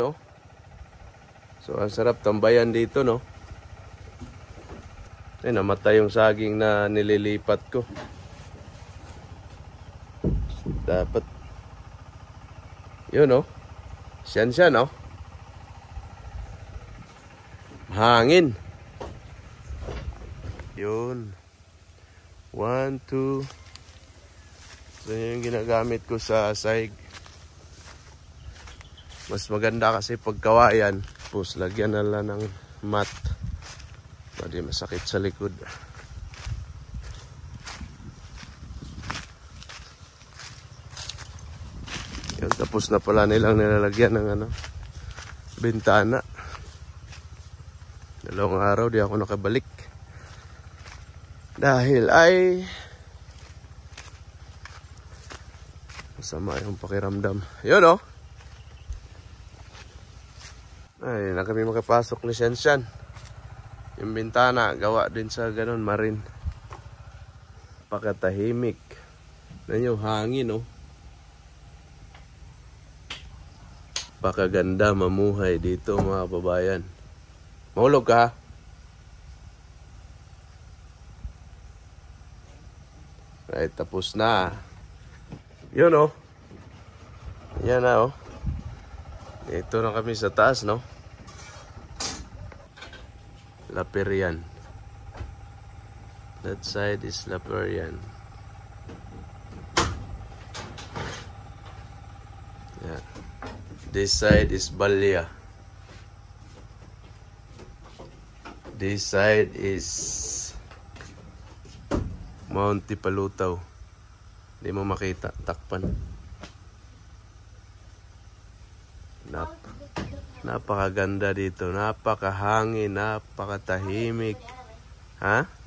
No? So, ang sarap tambayan dito, no? Ay, namatay yung saging na nililipat ko. Dapat. Yun, no? Siya, no? Hangin. Yun. 1, 2. So, yun yung ginagamit ko sa saig. Mas maganda kasi pagkawayan. Tapos, lagyan na lang ng mat. Hindi masakit sa likod. Yun, tapos na pala nilang nilalagyan ng bintana. 2 araw di ako nakabalik. Dahil ay masama yung pakiramdam. Yun, oh. Ay, na kami makapasok ni Sian. Yung bintana, gawa din sa ganun, marin. Pakatahimik. Yan yung hangin, oh. Pakaganda mamuhay dito, mga babayan. Mahulog ka, ha? Right, tapos na. Yun, oh. Yan na, oh. Ito na kami sa taas, no? Laperian. That side is Laperian. Yeah. This side is Balya. This side is Mount Tipalutaw. Hindi mo makita. Takpan. Napakaganda dito. Napakahangin. Napakatahimik. Ha?